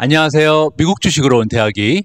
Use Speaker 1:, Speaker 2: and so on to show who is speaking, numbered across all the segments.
Speaker 1: 안녕하세요. 미국 주식으로 온 대학이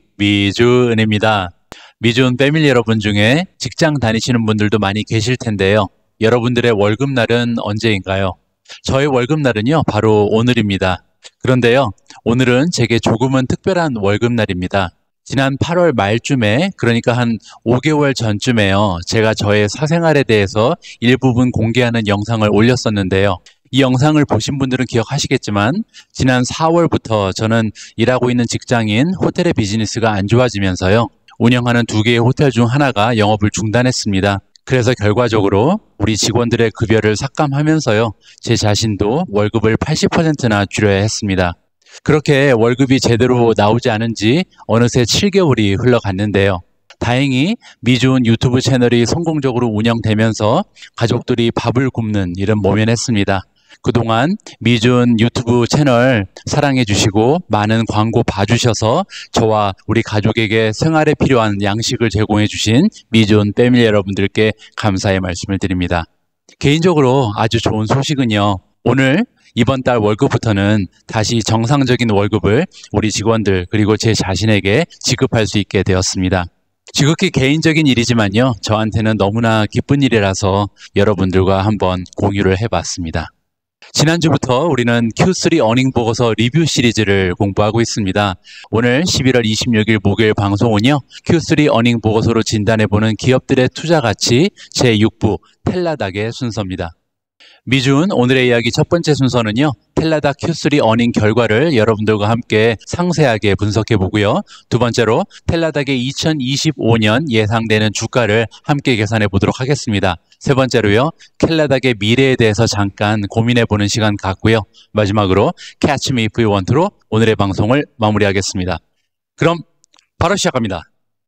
Speaker 1: 미주은입니다. 미주은 패밀리 여러분 중에 직장 다니시는 분들도 많이 계실 텐데요. 여러분들의 월급날은 언제인가요? 저의 월급날은요, 바로 오늘입니다. 그런데요, 오늘은 제게 조금은 특별한 월급날입니다. 지난 8월 말쯤에, 그러니까 한 5개월 전쯤에요, 제가 저의 사생활에 대해서 일부분 공개하는 영상을 올렸었는데요. 이 영상을 보신 분들은 기억하시겠지만 지난 4월부터 저는 일하고 있는 직장인 호텔의 비즈니스가 안 좋아지면서요. 운영하는 2개의 호텔 중 하나가 영업을 중단했습니다. 그래서 결과적으로 우리 직원들의 급여를 삭감하면서요. 제 자신도 월급을 80%나 줄여야 했습니다. 그렇게 월급이 제대로 나오지 않은 지 어느새 7개월이 흘러갔는데요. 다행히 미주은 유튜브 채널이 성공적으로 운영되면서 가족들이 밥을 굶는 일은 모면했습니다. 그동안 미주은 유튜브 채널 사랑해 주시고 많은 광고 봐주셔서 저와 우리 가족에게 생활에 필요한 양식을 제공해 주신 미주은 패밀리 여러분들께 감사의 말씀을 드립니다. 개인적으로 아주 좋은 소식은요. 오늘 이번 달 월급부터는 다시 정상적인 월급을 우리 직원들 그리고 제 자신에게 지급할 수 있게 되었습니다. 지극히 개인적인 일이지만요. 저한테는 너무나 기쁜 일이라서 여러분들과 한번 공유를 해봤습니다. 지난주부터 우리는 Q3 어닝 보고서 리뷰 시리즈를 공부하고 있습니다. 오늘 11월 26일 목요일 방송은요. Q3 어닝 보고서로 진단해보는 기업들의 투자 가치 제6부 텔라닥의 순서입니다. 미주은 오늘의 이야기 첫 번째 순서는요. 텔라닥 Q3 어닝 결과를 여러분들과 함께 상세하게 분석해 보고요. 두 번째로 텔라닥의 2025년 예상되는 주가를 함께 계산해 보도록 하겠습니다. 세 번째로요. 텔라닥의 미래에 대해서 잠깐 고민해 보는 시간 갖고요. 마지막으로 Catch Me If You Want로 오늘의 방송을 마무리하겠습니다. 그럼 바로 시작합니다.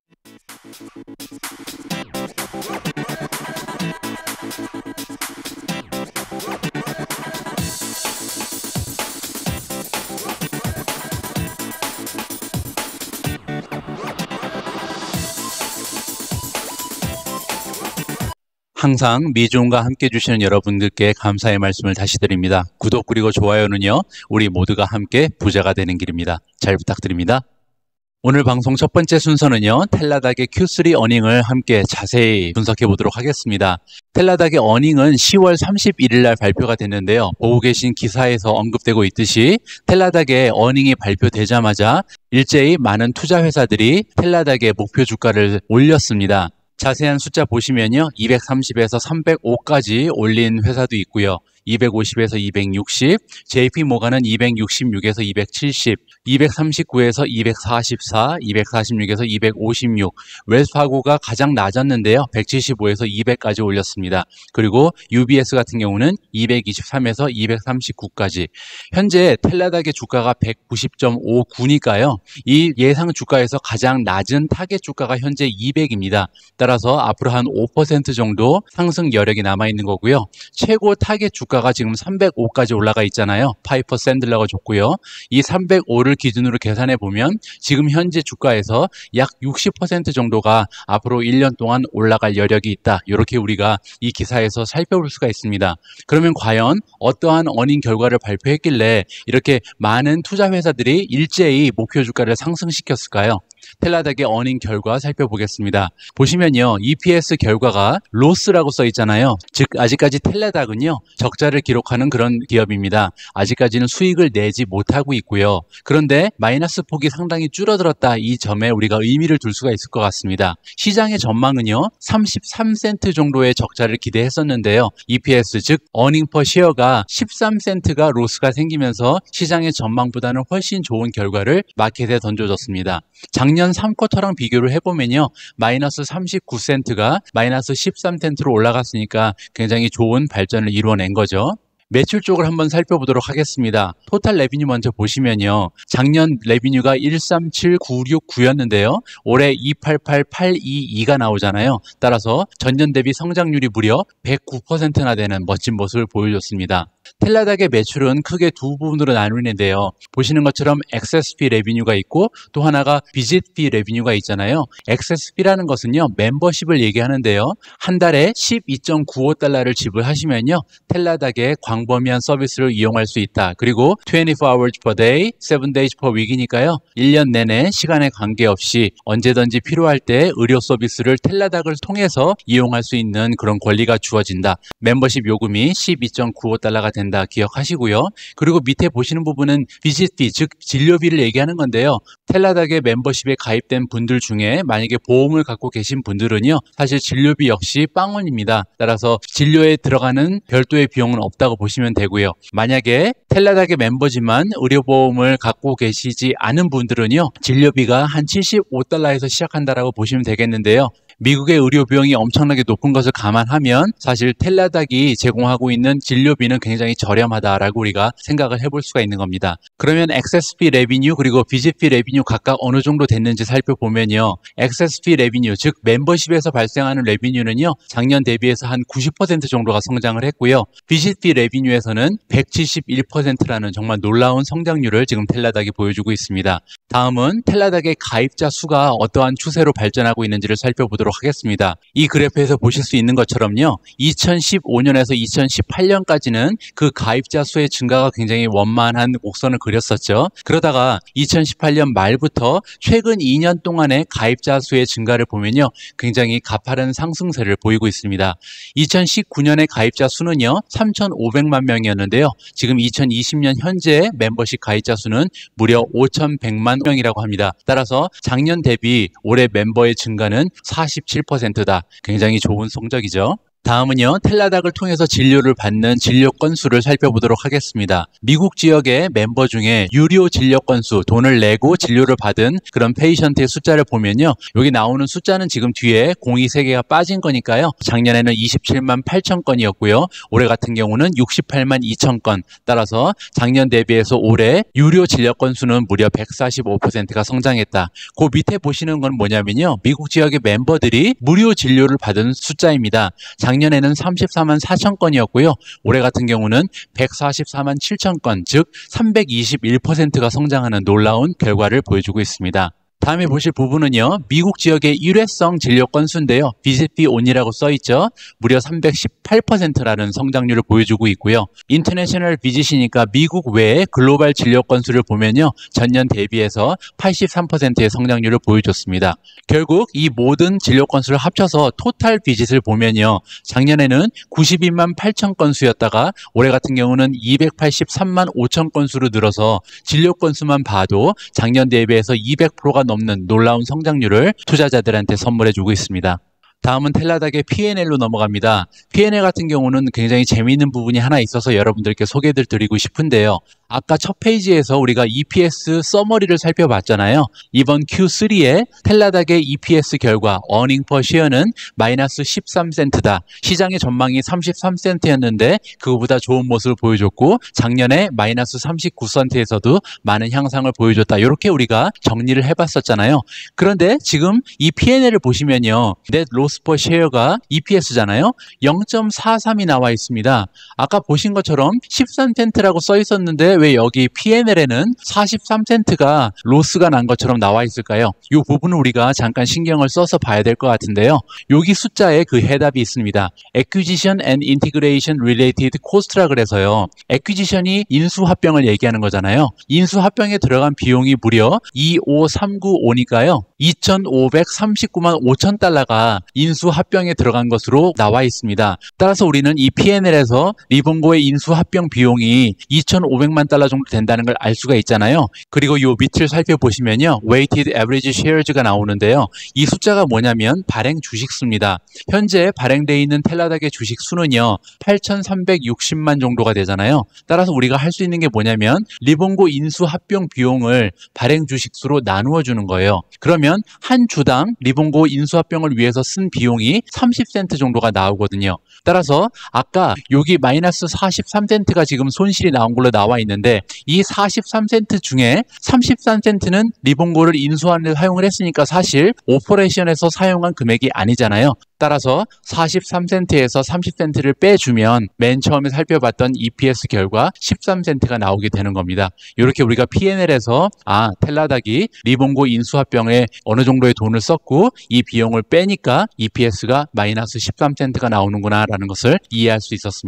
Speaker 1: 항상 미주은과 함께 해주시는 여러분들께 감사의 말씀을 다시 드립니다. 구독 그리고 좋아요는요. 우리 모두가 함께 부자가 되는 길입니다. 잘 부탁드립니다. 오늘 방송 첫 번째 순서는요. 텔라닥의 Q3 어닝을 함께 자세히 분석해 보도록 하겠습니다. 텔라닥의 어닝은 10월 31일 날 발표가 됐는데요. 보고 계신 기사에서 언급되고 있듯이 텔라닥의 어닝이 발표되자마자 일제히 많은 투자 회사들이 텔라닥의 목표 주가를 올렸습니다. 자세한 숫자 보시면요. 230에서 305까지 올린 회사도 있고요. 250에서 260, JP모간은 266에서 270, 239에서 244, 246에서 256, 웰스파고가 가장 낮았는데요. 175에서 200까지 올렸습니다. 그리고 UBS 같은 경우는 223에서 239까지. 현재 텔라닥의 주가가 190.59니까요. 이 예상 주가에서 가장 낮은 타겟 주가가 현재 200입니다. 따라서 앞으로 한 5% 정도 상승 여력이 남아있는 거고요. 최고 타겟 주가가 지금 305까지 올라가 있잖아요. 파이퍼 샌들러가 줬고요. 이 305를 기준으로 계산해 보면 지금 현재 주가에서 약 60% 정도가 앞으로 1년 동안 올라갈 여력이 있다. 이렇게 우리가 이 기사에서 살펴볼 수가 있습니다. 그러면 과연 어떠한 어닝 결과를 발표했길래 이렇게 많은 투자 회사들이 일제히 목표 주가를 상승시켰을까요? 텔라닥의 어닝 결과 살펴보겠습니다. 보시면요. EPS 결과가 로스라고 써 있잖아요. 즉 아직까지 텔라닥은요. 적자를 기록하는 그런 기업입니다. 아직까지는 수익을 내지 못하고 있고요. 그런데 마이너스 폭이 상당히 줄어들었다. 이 점에 우리가 의미를 둘 수가 있을 것 같습니다. 시장의 전망은요. 33센트 정도의 적자를 기대했었는데요. EPS 즉 어닝 퍼 시어가 13센트가 로스가 생기면서 시장의 전망보다는 훨씬 좋은 결과를 마켓에 던져줬습니다. 작년 3쿼터랑 비교를 해보면요. 마이너스 39센트가 마이너스 13센트로 올라갔으니까 굉장히 좋은 발전을 이루어낸 거죠. 매출 쪽을 한번 살펴보도록 하겠습니다. 토탈 레비뉴 먼저 보시면요. 작년 레비뉴가 137969였는데요. 올해 288822가 나오잖아요. 따라서 전년 대비 성장률이 무려 109%나 되는 멋진 모습을 보여줬습니다. 텔라닥의 매출은 크게 두 부분으로 나누는데요. 보시는 것처럼 액세스피 레비뉴가 있고 또 하나가 비짓피 레비뉴가 있잖아요. 액세스피라는 것은요. 멤버십을 얘기하는데요. 한 달에 12.95달러를 지불하시면요. 텔라닥의 광고 광범위한 서비스를 이용할 수 있다. 그리고 24 hours per day, 7 days per week이니까요. 1년 내내 시간에 관계없이 언제든지 필요할 때 의료 서비스를 텔라닥을 통해서 이용할 수 있는 그런 권리가 주어진다. 멤버십 요금이 12.95달러가 된다. 기억하시고요. 그리고 밑에 보시는 부분은 비지트비, 즉 진료비를 얘기하는 건데요. 텔라닥의 멤버십에 가입된 분들 중에 만약에 보험을 갖고 계신 분들은요, 사실 진료비 역시 빵원입니다. 따라서 진료에 들어가는 별도의 비용은 없다고 보시면 되고요. 만약에 텔라닥의 멤버지만 의료보험을 갖고 계시지 않은 분들은요, 진료비가 한 75달러에서 시작한다라고 보시면 되겠는데요. 미국의 의료 비용이 엄청나게 높은 것을 감안하면 사실 텔라닥이 제공하고 있는 진료비는 굉장히 저렴하다라고 우리가 생각을 해볼 수가 있는 겁니다. 그러면 액세스피 레비뉴 그리고 비지피 레비뉴 각각 어느 정도 됐는지 살펴보면요. 액세스피 레비뉴, 즉 멤버십에서 발생하는 레비뉴는요, 작년 대비해서 한 90% 정도가 성장을 했고요. 비지피 레비뉴에서는 171%라는 정말 놀라운 성장률을 지금 텔라닥이 보여주고 있습니다. 다음은 텔라닥의 가입자 수가 어떠한 추세로 발전하고 있는지를 살펴보도록 하겠습니다. 이 그래프에서 보실 수 있는 것처럼요, 2015년에서 2018년까지는 그 가입자 수의 증가가 굉장히 원만한 곡선을 그렸었죠. 그러다가 2018년 말부터 최근 2년 동안의 가입자 수의 증가를 보면요, 굉장히 가파른 상승세를 보이고 있습니다. 2019년의 가입자 수는요, 3,500만 명이었는데요. 지금 2020년 현재 멤버십 가입자 수는 무려 5,100만 명이라고 합니다. 따라서 작년 대비 올해 멤버의 증가는 47%다. 굉장히 좋은 성적이죠. 다음은요, 텔라닥을 통해서 진료를 받는 진료 건수를 살펴보도록 하겠습니다. 미국 지역의 멤버 중에 유료 진료 건수, 돈을 내고 진료를 받은 그런 페이션트의 숫자를 보면요, 여기 나오는 숫자는 지금 뒤에 02 3개가 빠진 거니까요, 작년에는 27만 8천 건이었고요, 올해 같은 경우는 68만 2천 건. 따라서 작년 대비해서 올해 유료 진료 건수는 무려 145%가 성장했다. 그 밑에 보시는 건 뭐냐면요, 미국 지역의 멤버들이 무료 진료를 받은 숫자입니다. 작년에는 34만 4천 건이었고요. 올해 같은 경우는 144만 7천 건, 즉 321%가 성장하는 놀라운 결과를 보여주고 있습니다. 다음에 보실 부분은요, 미국 지역의 일회성 진료 건수인데요. 비지피 온이라고 써있죠. 무려 318%라는 성장률을 보여주고 있고요. 인터내셔널 비짓이니까 미국 외의 글로벌 진료 건수를 보면요, 전년 대비해서 83%의 성장률을 보여줬습니다. 결국 이 모든 진료 건수를 합쳐서 토탈 비짓을 보면요, 작년에는 92만 8천 건수였다가 올해 같은 경우는 283만 5천 건수로 늘어서 진료 건수만 봐도 작년 대비해서 200%가 넘는 놀라운 성장률을 투자자들한테 선물해주고 있습니다. 다음은 텔라닥의 P&L로 넘어갑니다. P&L 같은 경우는 굉장히 재미있는 부분이 하나 있어서 여러분들께 소개를 드리고 싶은데요. 아까 첫 페이지에서 우리가 EPS 서머리를 살펴봤잖아요. 이번 Q3에 텔라닥의 EPS 결과 earning per share는 마이너스 13센트다. 시장의 전망이 33센트였는데 그거보다 좋은 모습을 보여줬고, 작년에 마이너스 39센트에서도 많은 향상을 보여줬다. 이렇게 우리가 정리를 해봤었잖아요. 그런데 지금 이 P&L을 보시면요, net loss per share가 EPS잖아요. 0.43이 나와 있습니다. 아까 보신 것처럼 13센트라고 써 있었는데 왜 여기 P&L에는 43센트가 로스가 난 것처럼 나와 있을까요? 이 부분을 우리가 잠깐 신경을 써서 봐야 될 것 같은데요. 여기 숫자에 그 해답이 있습니다. Acquisition and Integration Related Cost라 그래서요, Acquisition이 인수합병을 얘기하는 거잖아요. 인수합병에 들어간 비용이 무려 25395니까요. 2,539만 5천 달러가 인수합병에 들어간 것으로 나와 있습니다. 따라서 우리는 이 P&L에서 리본고의 인수합병 비용이 2,500만 달러 정도 된다는 걸 알 수가 있잖아요. 그리고 이 밑을 살펴보시면요, Weighted Average Shares가 나오는데요. 이 숫자가 뭐냐면 발행 주식 수입니다. 현재 발행되어 있는 텔라닥의 주식 수는요, 8,360만 정도가 되잖아요. 따라서 우리가 할 수 있는 게 뭐냐면 리본고 인수합병 비용을 발행 주식 수로 나누어 주는 거예요. 그러면 한 주당 리본고 인수합병을 위해서 쓴 비용이 30센트 정도가 나오거든요. 따라서 아까 여기 마이너스 43센트가 지금 손실이 나온 걸로 나와 있는데, 이 43센트 중에 33센트는 리본고를 인수하는 데 사용을 했으니까 사실 오퍼레이션에서 사용한 금액이 아니잖아요. 따라서 43센트에서 30센트를 빼주면 맨 처음에 살펴봤던 EPS 결과 13센트가 나오게 되는 겁니다. 이렇게 우리가 P&L에서 텔라닥이 리본고 인수합병에 어느 정도의 돈을 썼고 이 비용을 빼니까 EPS가 마이너스 13센트가 나오는구나 라는 것을 이해할 수 있었습니다.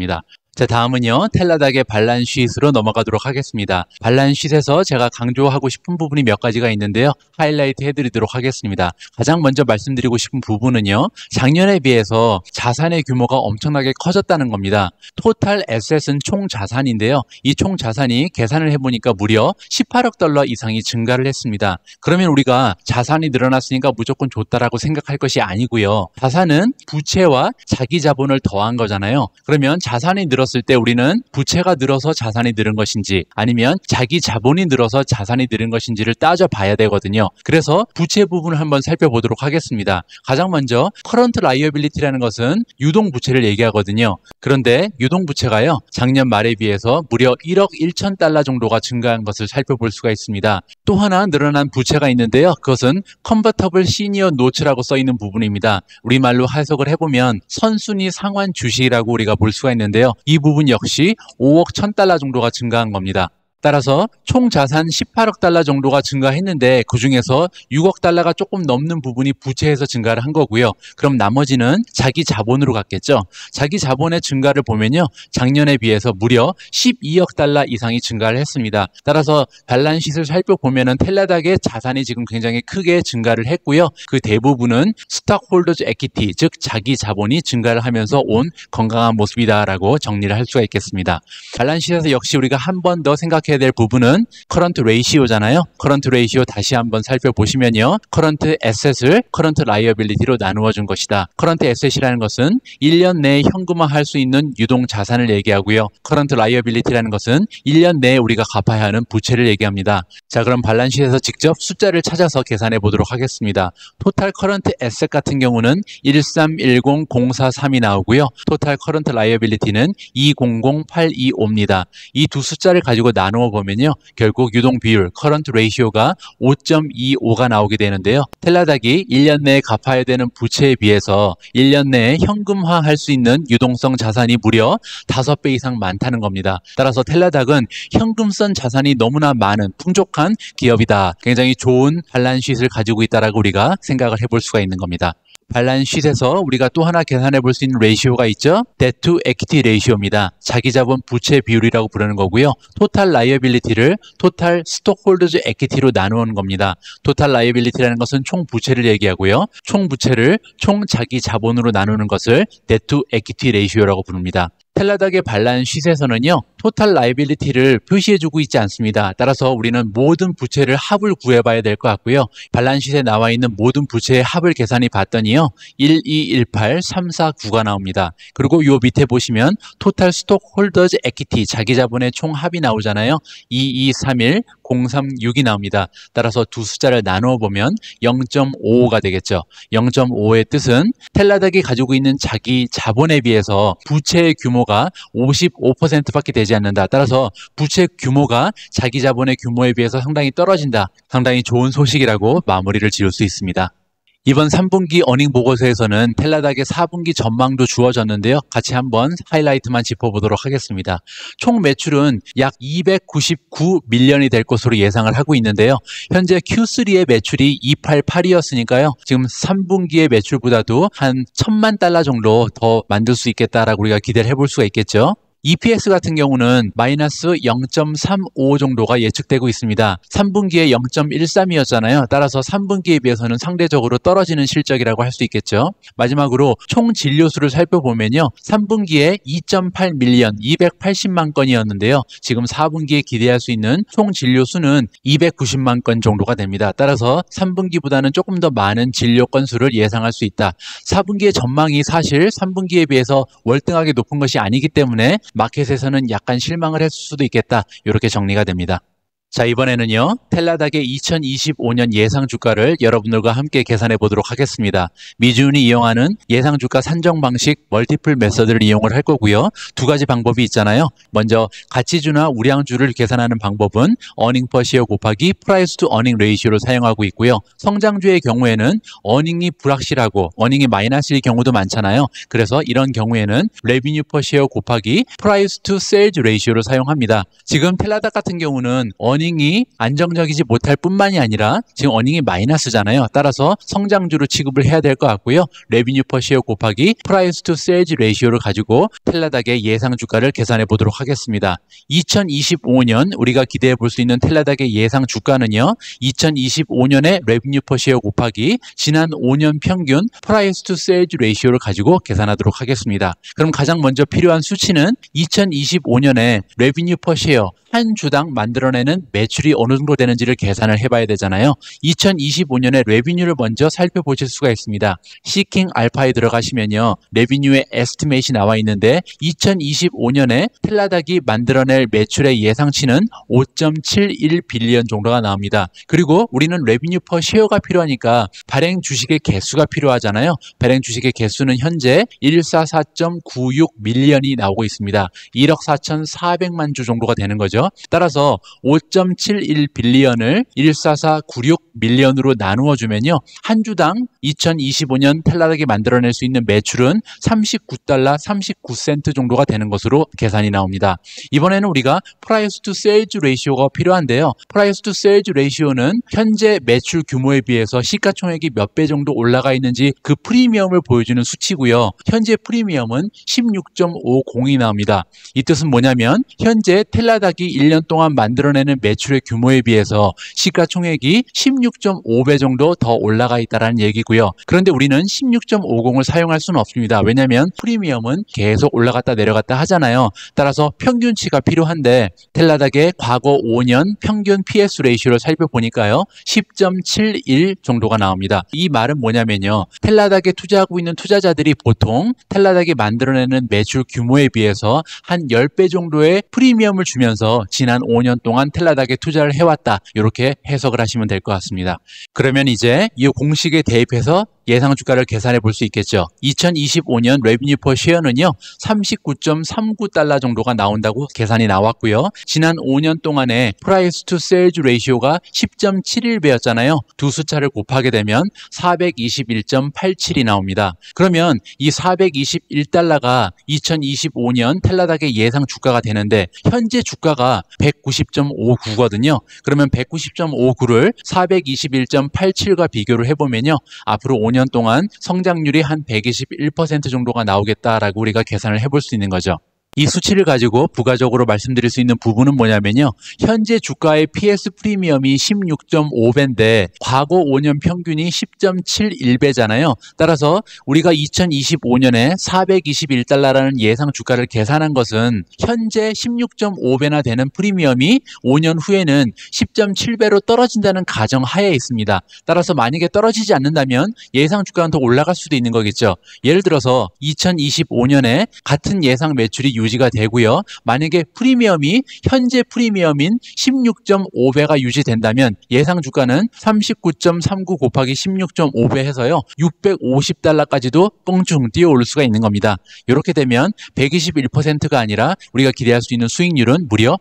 Speaker 1: 자, 다음은요, 텔라닥의 발란시트로 넘어가도록 하겠습니다. 발란시트에서 제가 강조하고 싶은 부분이 몇 가지가 있는데요. 하이라이트 해드리도록 하겠습니다. 가장 먼저 말씀드리고 싶은 부분은요, 작년에 비해서 자산의 규모가 엄청나게 커졌다는 겁니다. 토탈 에셋은 총 자산인데요. 이 총 자산이 계산을 해보니까 무려 18억 달러 이상이 증가를 했습니다. 그러면 우리가 자산이 늘어났으니까 무조건 좋다라고 생각할 것이 아니고요. 자산은 부채와 자기 자본을 더한 거잖아요. 그러면 자산이 늘었을 때 우리는 부채가 늘어서 자산이 늘은 것인지 아니면 자기 자본이 늘어서 자산이 늘은 것인지를 따져봐야 되거든요. 그래서 부채 부분을 한번 살펴보도록 하겠습니다. 가장 먼저 커런트 라이어빌리티라는 것은 유동부채를 얘기하거든요. 그런데 유동부채가요, 작년 말에 비해서 무려 1억 1천 달러 정도가 증가한 것을 살펴볼 수가 있습니다. 또 하나 늘어난 부채가 있는데요. 그것은 컨버터블 시니어 노츠라고 써있는 부분입니다. 우리말로 해석을 해보면 선순위 상환 주식이라고 우리가 볼 수가 있는데요. 이 부분 역시 5억 1천 달러 정도가 증가한 겁니다. 따라서 총 자산 18억 달러 정도가 증가했는데 그중에서 6억 달러가 조금 넘는 부분이 부채에서 증가를 한 거고요. 그럼 나머지는 자기 자본으로 갔겠죠. 자기 자본의 증가를 보면요, 작년에 비해서 무려 12억 달러 이상이 증가를 했습니다. 따라서 발란시트를 살펴보면은 텔라닥의 자산이 지금 굉장히 크게 증가를 했고요. 그 대부분은 스톡홀더즈 에퀴티, 즉 자기 자본이 증가를 하면서 온 건강한 모습이다라고 정리를 할 수가 있겠습니다. 발란시트에서 역시 우리가 한 번 더 생각해야 될 부분은 커런트 레이시오잖아요. 커런트 레이시오 다시 한번 살펴보시면요, 커런트 에셋을 커런트 라이어빌리티로 나누어 준 것이다. 커런트 에셋이라는 것은 1년 내에 현금화할 수 있는 유동 자산을 얘기하고요. 커런트 라이어빌리티라는 것은 1년 내에 우리가 갚아야 하는 부채를 얘기합니다. 자, 그럼 발란시트에서 직접 숫자를 찾아서 계산해 보도록 하겠습니다. 토탈 커런트 에셋 같은 경우는 1310043이 나오고요. 토탈 커런트 라이어빌리티는 200825입니다. 이 두 숫자를 가지고 나누어 보면요, 결국 유동 비율, 커런트 레이시오가 5.25가 나오게 되는데요. 텔라닥이 1년 내에 갚아야 되는 부채에 비해서 1년 내에 현금화할 수 있는 유동성 자산이 무려 5배 이상 많다는 겁니다. 따라서 텔라닥은 현금성 자산이 너무나 많은 풍족한 기업이다. 굉장히 좋은 발란시트를 가지고 있다라고 우리가 생각을 해볼 수가 있는 겁니다. 발란시트에서 우리가 또 하나 계산해 볼 수 있는 레이시오가 있죠. Debt to Equity 레이시오입니다. 자기 자본 부채 비율이라고 부르는 거고요. 토탈 라이어빌리티를 토탈 스톡홀더즈 에퀴티로 나누는 겁니다. 토탈 라이어빌리티라는 것은 총 부채를 얘기하고요. 총 부채를 총 자기 자본으로 나누는 것을 Debt to Equity 레이시오라고 부릅니다. 텔라닥의 발란시트에서는요, 토탈 라이빌리티를 표시해주고 있지 않습니다. 따라서 우리는 모든 부채를 합을 구해봐야 될 것 같고요. 발란시트에 나와 있는 모든 부채의 합을 계산해 봤더니요, 1218349가 나옵니다. 그리고 요 밑에 보시면 토탈 스톡홀더즈 에퀴티, 자기 자본의 총 합이 나오잖아요. 2231 036이 나옵니다. 따라서 두 숫자를 나누어 보면 0.55가 되겠죠. 0.5의 뜻은 텔라닥이 가지고 있는 자기 자본에 비해서 부채의 규모가 55%밖에 되지 않는다. 따라서 부채 규모가 자기 자본의 규모에 비해서 상당히 떨어진다. 상당히 좋은 소식이라고 마무리를 지을 수 있습니다. 이번 3분기 어닝 보고서에서는 텔라닥의 4분기 전망도 주어졌는데요. 같이 한번 하이라이트만 짚어보도록 하겠습니다. 총 매출은 약 299밀리언이 될 것으로 예상을 하고 있는데요. 현재 Q3의 매출이 288이었으니까요. 지금 3분기의 매출보다도 한 1000만 달러 정도 더 만들 수 있겠다라고 우리가 기대를 해볼 수가 있겠죠. EPS 같은 경우는 마이너스 0.35 정도가 예측되고 있습니다. 3분기에 0.13이었잖아요. 따라서 3분기에 비해서는 상대적으로 떨어지는 실적이라고 할 수 있겠죠. 마지막으로 총 진료수를 살펴보면요, 3분기에 2.8밀리언, 280만 건이었는데요. 지금 4분기에 기대할 수 있는 총 진료수는 290만 건 정도가 됩니다. 따라서 3분기보다는 조금 더 많은 진료 건수를 예상할 수 있다. 4분기의 전망이 사실 3분기에 비해서 월등하게 높은 것이 아니기 때문에 마켓에서는 약간 실망을 했을 수도 있겠다. 이렇게 정리가 됩니다. 자, 이번에는요, 텔라닥의 2025년 예상 주가를 여러분들과 함께 계산해 보도록 하겠습니다. 미주은이 이용하는 예상 주가 산정 방식 멀티플 메서드를 이용을 할 거고요. 두 가지 방법이 있잖아요. 먼저 가치주나 우량주를 계산하는 방법은 어닝 퍼 시어 곱하기 프라이스 투 어닝 레이시오를 사용하고 있고요. 성장주의 경우에는 어닝이 불확실하고 어닝이 마이너스일 경우도 많잖아요. 그래서 이런 경우에는 레비뉴 퍼 시어 곱하기 프라이스 투 세일즈 레이시오를 사용합니다. 지금 텔라닥 같은 경우는 어닝 어닝이 안정적이지 못할 뿐만이 아니라 지금 어닝이 마이너스잖아요. 따라서 성장주로 취급을 해야 될 것 같고요. 레비뉴 퍼 쉐어 곱하기 프라이스 투 세일즈 레이시오를 가지고 텔라닥의 예상 주가를 계산해 보도록 하겠습니다. 2025년 우리가 기대해 볼 수 있는 텔라닥의 예상 주가는요. 2025년의 레비뉴 퍼 쉐어 곱하기 지난 5년 평균 프라이스 투 세일즈 레이시오를 가지고 계산하도록 하겠습니다. 그럼 가장 먼저 필요한 수치는 2025년에 레비뉴 퍼 쉐어 한 주당 만들어내는 매출이 어느 정도 되는지를 계산을 해봐야 되잖아요. 2025년에 레비뉴를 먼저 살펴보실 수가 있습니다. 시킹 알파에 들어가시면요. 레비뉴의 에스티메이트이 나와 있는데 2025년에 텔라닥이 만들어낼 매출의 예상치는 5.71 빌리언 정도가 나옵니다. 그리고 우리는 레비뉴 퍼 쉐어가 필요하니까 발행 주식의 개수가 필요하잖아요. 발행 주식의 개수는 현재 144.96 밀리언이 나오고 있습니다. 1억 4,400만 주 정도가 되는 거죠. 따라서 5.71 빌리언을 14496 밀리언으로 나누어 주면요. 한 주당 2025년 텔라닥이 만들어낼 수 있는 매출은 39달러 39센트 정도가 되는 것으로 계산이 나옵니다. 이번에는 우리가 프라이스 투 세일즈 레이시오가 필요한데요. 프라이스 투 세일즈 레이시오는 현재 매출 규모에 비해서 시가총액이 몇 배 정도 올라가 있는지 그 프리미엄을 보여주는 수치고요. 현재 프리미엄은 16.50이 나옵니다. 이 뜻은 뭐냐면 현재 텔라닥이 1년 동안 만들어내는 매출의 규모에 비해서 시가총액이 16.5배 정도 더 올라가 있다는 얘기고요. 그런데 우리는 16.50을 사용할 수는 없습니다. 왜냐하면 프리미엄은 계속 올라갔다 내려갔다 하잖아요. 따라서 평균치가 필요한데 텔라닥의 과거 5년 평균 PS 레이시오를 살펴보니까요. 10.71 정도가 나옵니다. 이 말은 뭐냐면요. 텔라닥에 투자하고 있는 투자자들이 보통 텔라닥이 만들어내는 매출 규모에 비해서 한 10배 정도의 프리미엄을 주면서 지난 5년 동안 텔라닥에 투자를 해왔다. 이렇게 해석을 하시면 될 것 같습니다. 그러면 이제 이 공식에 대입해서 예상 주가를 계산해 볼 수 있겠죠. 2025년 레비뉴 퍼 쉐어는요. 39.39달러 정도가 나온다고 계산이 나왔고요. 지난 5년 동안에 프라이스 투 세일즈 레이시오가 10.71배였잖아요. 두 숫자를 곱하게 되면 421.87이 나옵니다. 그러면 이 421달러가 2025년 텔라닥의 예상 주가가 되는데 현재 주가가 190.59거든요. 그러면 190.59를 421.87과 비교를 해보면요. 앞으로 5년 동안 성장률이 한 121% 정도가 나오겠다라고 우리가 계산을 해볼 수 있는 거죠. 이 수치를 가지고 부가적으로 말씀드릴 수 있는 부분은 뭐냐면요. 현재 주가의 PS 프리미엄이 16.5배인데 과거 5년 평균이 10.71배잖아요. 따라서 우리가 2025년에 421달러라는 예상 주가를 계산한 것은 현재 16.5배나 되는 프리미엄이 5년 후에는 10.7배로 떨어진다는 가정하에 있습니다. 따라서 만약에 떨어지지 않는다면 예상 주가는 더 올라갈 수도 있는 거겠죠. 예를 들어서 2025년에 같은 예상 매출이 유지가 되고요. 만약에 프리미엄이 현재 프리미엄인 16.5배가 유지된다면 예상 주가는 39.39 곱하기 16.5배 해서요. 650달러까지도 뻥충 뛰어오를 수가 있는 겁니다. 이렇게 되면 121%가 아니라 우리가 기대할 수 있는 수익률은 무려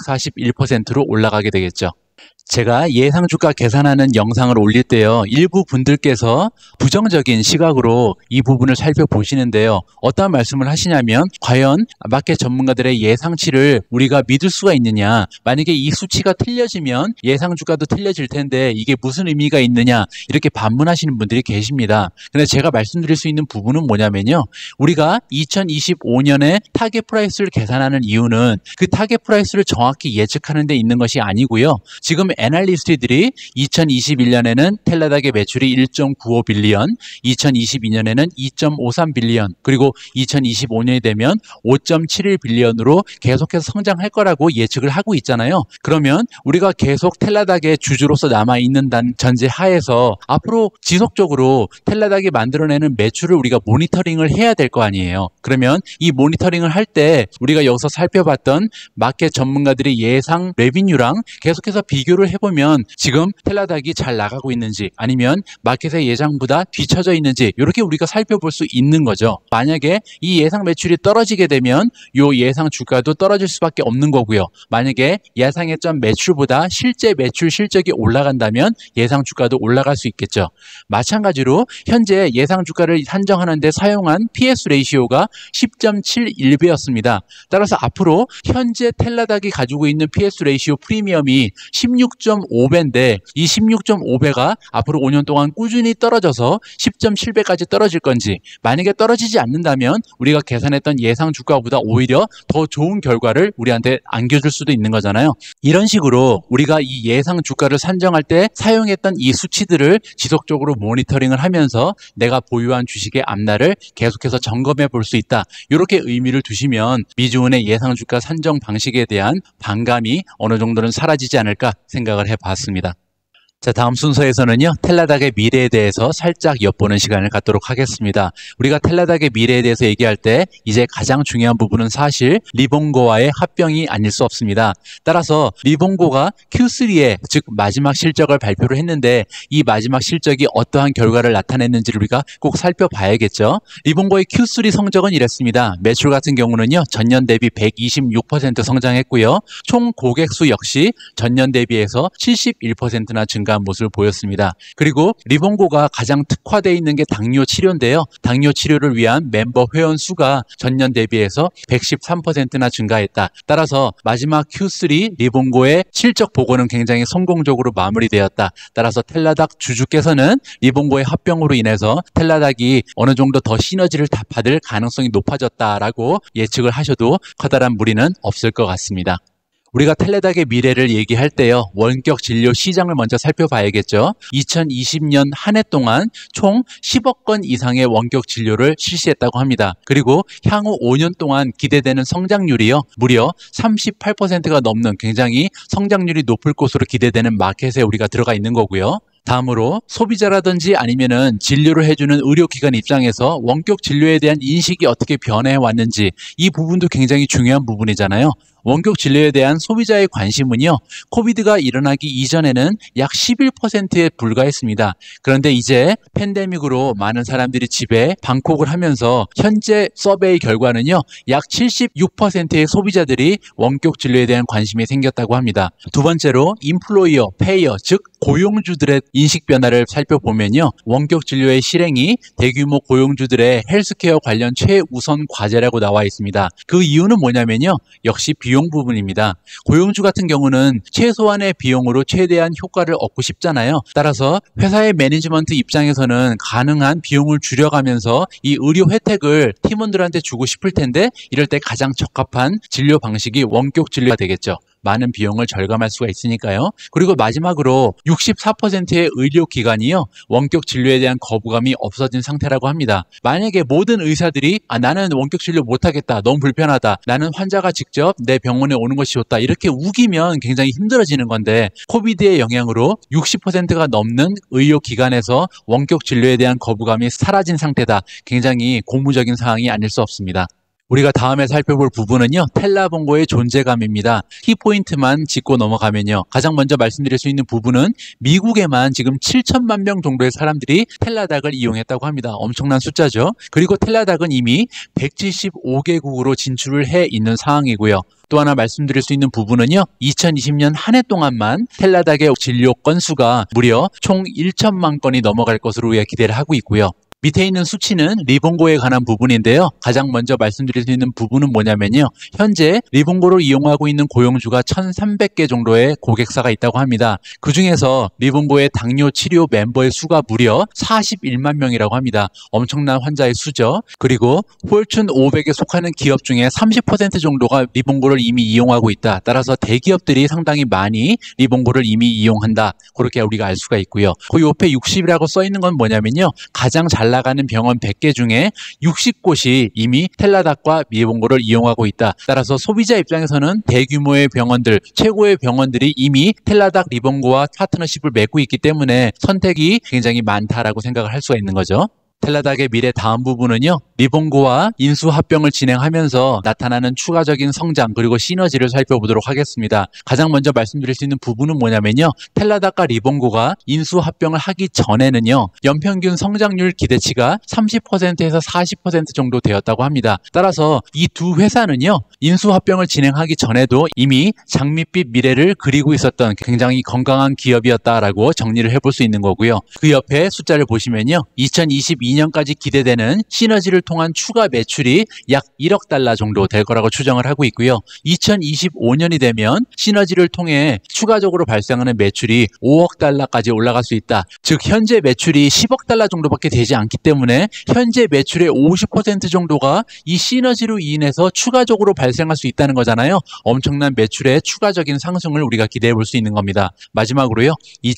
Speaker 1: 241%로 올라가게 되겠죠. 제가 예상 주가 계산하는 영상을 올릴 때요. 일부 분들께서 부정적인 시각으로 이 부분을 살펴보시는데요. 어떤 말씀을 하시냐면 과연 마켓 전문가들의 예상치를 우리가 믿을 수가 있느냐. 만약에 이 수치가 틀려지면 예상 주가도 틀려질 텐데 이게 무슨 의미가 있느냐. 이렇게 반문하시는 분들이 계십니다. 근데 제가 말씀드릴 수 있는 부분은 뭐냐면요. 우리가 2025년에 타겟 프라이스를 계산하는 이유는 그 타겟 프라이스를 정확히 예측하는 데 있는 것이 아니고요. 지금 애널리스트들이 2021년에는 텔라닥의 매출이 1.95 빌리언, 2022년에는 2.53 빌리언, 그리고 2025년이 되면 5.71 빌리언으로 계속해서 성장할 거라고 예측을 하고 있잖아요. 그러면 우리가 계속 텔라닥의 주주로서 남아있는다는 전제 하에서 앞으로 지속적으로 텔라닥이 만들어내는 매출을 우리가 모니터링을 해야 될 거 아니에요. 그러면 이 모니터링을 할 때 우리가 여기서 살펴봤던 마켓 전문가들의 예상 레비뉴랑 계속해서 비교를 비교를 해보면 지금 텔라닥이 잘 나가고 있는지 아니면 마켓의 예상보다 뒤처져 있는지 이렇게 우리가 살펴볼 수 있는 거죠. 만약에 이 예상 매출이 떨어지게 되면 이 예상 주가도 떨어질 수밖에 없는 거고요. 만약에 예상했던 매출보다 실제 매출 실적이 올라간다면 예상 주가도 올라갈 수 있겠죠. 마찬가지로 현재 예상 주가를 산정하는데 사용한 PS 레이시오가 10.71배였습니다. 따라서 앞으로 현재 텔라닥이 가지고 있는 PS 레이시오 프리미엄이 16.5배인데 이 16.5배가 앞으로 5년 동안 꾸준히 떨어져서 10.7배까지 떨어질 건지, 만약에 떨어지지 않는다면 우리가 계산했던 예상 주가보다 오히려 더 좋은 결과를 우리한테 안겨줄 수도 있는 거잖아요. 이런 식으로 우리가 이 예상 주가를 산정할 때 사용했던 이 수치들을 지속적으로 모니터링을 하면서 내가 보유한 주식의 앞날을 계속해서 점검해 볼 수 있다. 이렇게 의미를 두시면 미주은의 예상 주가 산정 방식에 대한 반감이 어느 정도는 사라지지 않을까 생각을 해봤습니다. 자, 다음 순서에서는요, 텔라닥의 미래에 대해서 살짝 엿보는 시간을 갖도록 하겠습니다. 우리가 텔라닥의 미래에 대해서 얘기할 때 이제 가장 중요한 부분은 사실 리본고와의 합병이 아닐 수 없습니다. 따라서 리본고가 Q3에 즉 마지막 실적을 발표를 했는데 이 마지막 실적이 어떠한 결과를 나타냈는지를 우리가 꼭 살펴봐야겠죠. 리본고의 Q3 성적은 이랬습니다. 매출 같은 경우는요, 전년 대비 126% 성장했고요. 총 고객 수 역시 전년 대비해서 71%나 증가한 모습을 보였습니다. 그리고 리본고가 가장 특화되어 있는 게 당뇨 치료인데요. 당뇨 치료를 위한 멤버 회원 수가 전년 대비해서 113%나 증가했다. 따라서 마지막 Q3 리본고의 실적 보고는 굉장히 성공적으로 마무리되었다. 따라서 텔라닥 주주께서는 리본고의 합병으로 인해서 텔라닥이 어느 정도 더 시너지를 다 받을 가능성이 높아졌다라고 예측을 하셔도 커다란 무리는 없을 것 같습니다. 우리가 텔라닥의 미래를 얘기할 때요, 원격 진료 시장을 먼저 살펴봐야겠죠. 2020년 한 해 동안 총 10억 건 이상의 원격 진료를 실시했다고 합니다. 그리고 향후 5년 동안 기대되는 성장률이요, 무려 38%가 넘는 굉장히 성장률이 높을 것으로 기대되는 마켓에 우리가 들어가 있는 거고요. 다음으로 소비자라든지 아니면은 진료를 해주는 의료기관 입장에서 원격 진료에 대한 인식이 어떻게 변해 왔는지, 이 부분도 굉장히 중요한 부분이잖아요. 원격 진료에 대한 소비자의 관심은요, 코비드가 일어나기 이전에는 약 11%에 불과했습니다. 그런데 이제 팬데믹으로 많은 사람들이 집에 방콕을 하면서 현재 서베이 결과는요, 약 76%의 소비자들이 원격 진료에 대한 관심이 생겼다고 합니다. 두 번째로 인플로이어, 페이어, 즉 고용주들의 인식 변화를 살펴보면요, 원격 진료의 실행이 대규모 고용주들의 헬스케어 관련 최우선 과제라고 나와 있습니다. 그 이유는 뭐냐면요, 역시 비용 부분입니다. 고용주 같은 경우는 최소한의 비용으로 최대한 효과를 얻고 싶잖아요. 따라서 회사의 매니지먼트 입장에서는 가능한 비용을 줄여가면서 이 의료 혜택을 팀원들한테 주고 싶을 텐데, 이럴 때 가장 적합한 진료 방식이 원격 진료가 되겠죠. 많은 비용을 절감할 수가 있으니까요. 그리고 마지막으로 64%의 의료기관이요, 원격 진료에 대한 거부감이 없어진 상태라고 합니다. 만약에 모든 의사들이 나는 원격 진료 못하겠다, 너무 불편하다, 나는 환자가 직접 내 병원에 오는 것이 좋다, 이렇게 우기면 굉장히 힘들어지는 건데, 코비드의 영향으로 60%가 넘는 의료기관에서 원격 진료에 대한 거부감이 사라진 상태다. 굉장히 고무적인 상황이 아닐 수 없습니다. 우리가 다음에 살펴볼 부분은요, 텔라본고의 존재감입니다. 키포인트만 짚고 넘어가면요, 가장 먼저 말씀드릴 수 있는 부분은 미국에만 지금 7천만 명 정도의 사람들이 텔라닥을 이용했다고 합니다. 엄청난 숫자죠. 그리고 텔라닥은 이미 175개국으로 진출을 해 있는 상황이고요. 또 하나 말씀드릴 수 있는 부분은요, 2020년 한 해 동안만 텔라닥의 진료 건수가 무려 총 1천만 건이 넘어갈 것으로 우리가 기대를 하고 있고요. 밑에 있는 수치는 리본고에 관한 부분인데요. 가장 먼저 말씀드릴 수 있는 부분은 뭐냐면요, 현재 리본고를 이용하고 있는 고용주가 1,300개 정도의 고객사가 있다고 합니다. 그 중에서 리본고의 당뇨 치료 멤버의 수가 무려 41만 명이라고 합니다. 엄청난 환자의 수죠. 그리고 폴춘 500에 속하는 기업 중에 30% 정도가 리본고를 이미 이용하고 있다. 따라서 대기업들이 상당히 많이 리본고를 이미 이용한다. 그렇게 우리가 알 수가 있고요. 그 옆에 60이라고 써 있는 건 뭐냐면요, 가장 잘 나가는 병원 100개 중에 60곳이 이미 텔라닥과 리본고를 이용하고 있다. 따라서 소비자 입장에서는 대규모의 병원들, 최고의 병원들이 이미 텔라닥 리본고와 파트너십을 맺고 있기 때문에 선택이 굉장히 많다라고 생각을 할 수가 있는 거죠. 텔라닥의 미래 다음 부분은요, 리본고와 인수합병을 진행하면서 나타나는 추가적인 성장 그리고 시너지를 살펴보도록 하겠습니다. 가장 먼저 말씀드릴 수 있는 부분은 뭐냐면요, 텔라닥과 리본고가 인수합병을 하기 전에는요, 연평균 성장률 기대치가 30%에서 40% 정도 되었다고 합니다. 따라서 이 두 회사는요, 인수합병을 진행하기 전에도 이미 장밋빛 미래를 그리고 있었던 굉장히 건강한 기업이었다라고 정리를 해볼 수 있는 거고요. 그 옆에 숫자를 보시면요, 2022년까지 기대되는 시너지를 통한 추가 매출이 약 1억 달러 정도 될 거라고 추정을 하고 있고요. 2025년이 되면 시너지를 통해 추가적으로 발생하는 매출이 5억 달러까지 올라갈 수 있다. 즉 현재 매출이 10억 달러 정도밖에 되지 않기 때문에 현재 매출의 50% 정도가 이 시너지로 인해서 추가적으로 발생할 수 있다는 거잖아요. 엄청난 매출의 추가적인 상승을 우리가 기대해 볼 수 있는 겁니다. 마지막으로요,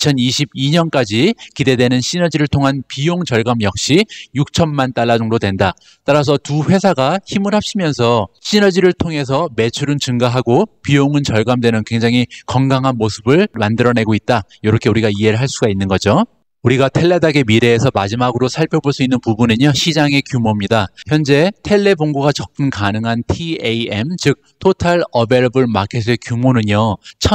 Speaker 1: 2022년까지 기대되는 시너지를 통한 비용 절감 역시 6천만 달러 정도 된다. 따라서 두 회사가 힘을 합치면서 시너지를 통해서 매출은 증가하고 비용은 절감되는 굉장히 건강한 모습을 만들어내고 있다. 이렇게 우리가 이해를 할 수가 있는 거죠. 우리가 텔라닥의 미래에서 마지막으로 살펴볼 수 있는 부분은요, 시장의 규모입니다. 현재 텔레본고가 접근 가능한 TAM, 즉 Total Available Market의 규모는요,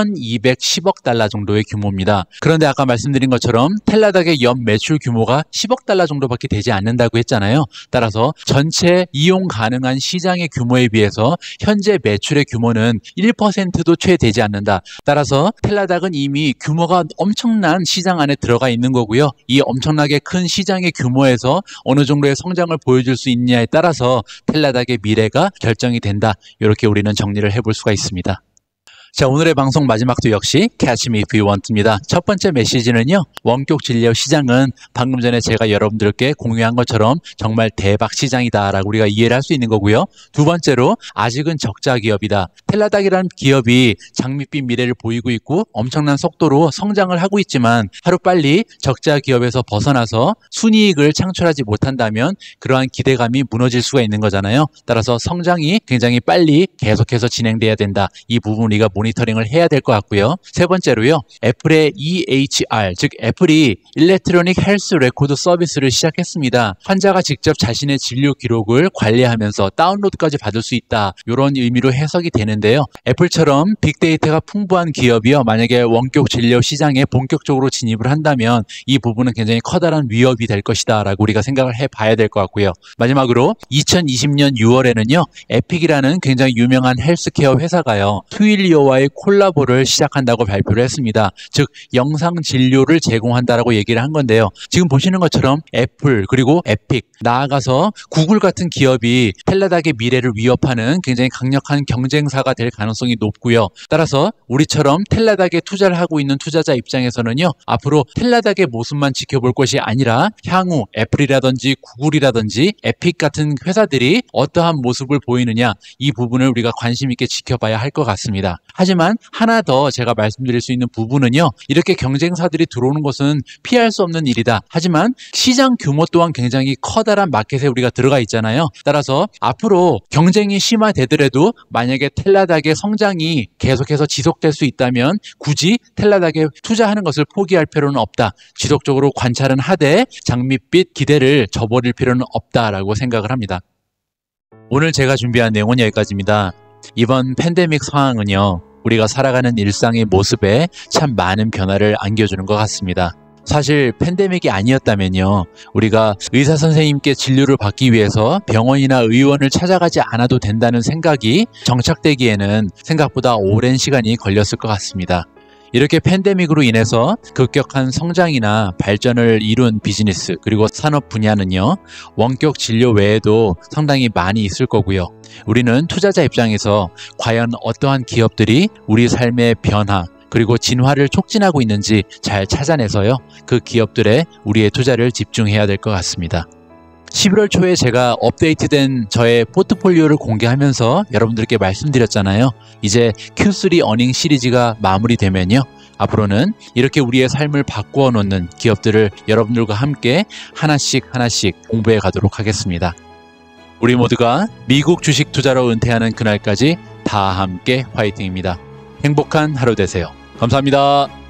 Speaker 1: 1210억 달러 정도의 규모입니다. 그런데 아까 말씀드린 것처럼 텔라닥의 연 매출 규모가 10억 달러 정도밖에 되지 않는다고 했잖아요. 따라서 전체 이용 가능한 시장의 규모에 비해서 현재 매출의 규모는 1%도 채 되지 않는다. 따라서 텔라닥은 이미 규모가 엄청난 시장 안에 들어가 있는 거고요. 이 엄청나게 큰 시장의 규모에서 어느 정도의 성장을 보여줄 수 있느냐에 따라서 텔라닥의 미래가 결정이 된다. 이렇게 우리는 정리를 해볼 수가 있습니다. 자, 오늘의 방송 마지막도 역시 Catch Me If You Want입니다. 첫 번째 메시지는요, 원격 진료 시장은 방금 전에 제가 여러분들께 공유한 것처럼 정말 대박 시장이다 라고 우리가 이해를 할 수 있는 거고요. 두 번째로 아직은 적자 기업이다. 텔라닥이라는 기업이 장밋빛 미래를 보이고 있고 엄청난 속도로 성장을 하고 있지만 하루빨리 적자 기업에서 벗어나서 순이익을 창출하지 못한다면 그러한 기대감이 무너질 수가 있는 거잖아요. 따라서 성장이 굉장히 빨리 계속해서 진행돼야 된다. 이 부분 우리가 모니터링을 해야 될 것 같고요. 세 번째로요, 애플의 EHR, 즉 애플이 일렉트로닉 헬스 레코드 서비스를 시작했습니다. 환자가 직접 자신의 진료 기록을 관리하면서 다운로드까지 받을 수 있다. 이런 의미로 해석이 되는데요. 애플처럼 빅데이터가 풍부한 기업이요, 만약에 원격 진료 시장에 본격적으로 진입을 한다면 이 부분은 굉장히 커다란 위협이 될 것이다 라고 우리가 생각을 해봐야 될 것 같고요. 마지막으로 2020년 6월에는요, 에픽이라는 굉장히 유명한 헬스케어 회사가요, 트윌리오와 콜라보를 시작한다고 발표를 했습니다. 즉 영상 진료를 제공한다라고 얘기를 한 건데요. 지금 보시는 것처럼 애플 그리고 에픽, 나아가서 구글 같은 기업이 텔라닥의 미래를 위협하는 굉장히 강력한 경쟁사가 될 가능성이 높고요. 따라서 우리처럼 텔라닥에 투자를 하고 있는 투자자 입장에서는요, 앞으로 텔라닥의 모습만 지켜볼 것이 아니라 향후 애플이라든지 구글이라든지 에픽 같은 회사들이 어떠한 모습을 보이느냐, 이 부분을 우리가 관심 있게 지켜봐야 할 것 같습니다. 하지만 하나 더 제가 말씀드릴 수 있는 부분은요, 이렇게 경쟁사들이 들어오는 것은 피할 수 없는 일이다. 하지만 시장 규모 또한 굉장히 커다란 마켓에 우리가 들어가 있잖아요. 따라서 앞으로 경쟁이 심화되더라도 만약에 텔라닥의 성장이 계속해서 지속될 수 있다면 굳이 텔라닥에 투자하는 것을 포기할 필요는 없다. 지속적으로 관찰은 하되 장밋빛 기대를 저버릴 필요는 없다라고 생각을 합니다. 오늘 제가 준비한 내용은 여기까지입니다. 이번 팬데믹 상황은요, 우리가 살아가는 일상의 모습에 참 많은 변화를 안겨주는 것 같습니다. 사실 팬데믹이 아니었다면요, 우리가 의사 선생님께 진료를 받기 위해서 병원이나 의원을 찾아가지 않아도 된다는 생각이 정착되기에는 생각보다 오랜 시간이 걸렸을 것 같습니다. 이렇게 팬데믹으로 인해서 급격한 성장이나 발전을 이룬 비즈니스 그리고 산업 분야는요, 원격 진료 외에도 상당히 많이 있을 거고요. 우리는 투자자 입장에서 과연 어떠한 기업들이 우리 삶의 변화 그리고 진화를 촉진하고 있는지 잘 찾아내서요, 그 기업들에 우리의 투자를 집중해야 될 것 같습니다. 11월 초에 제가 업데이트된 저의 포트폴리오를 공개하면서 여러분들께 말씀드렸잖아요. 이제 Q3 어닝 시리즈가 마무리되면요, 앞으로는 이렇게 우리의 삶을 바꾸어 놓는 기업들을 여러분들과 함께 하나씩 공부해 가도록 하겠습니다. 우리 모두가 미국 주식 투자로 은퇴하는 그날까지 다 함께 화이팅입니다. 행복한 하루 되세요. 감사합니다.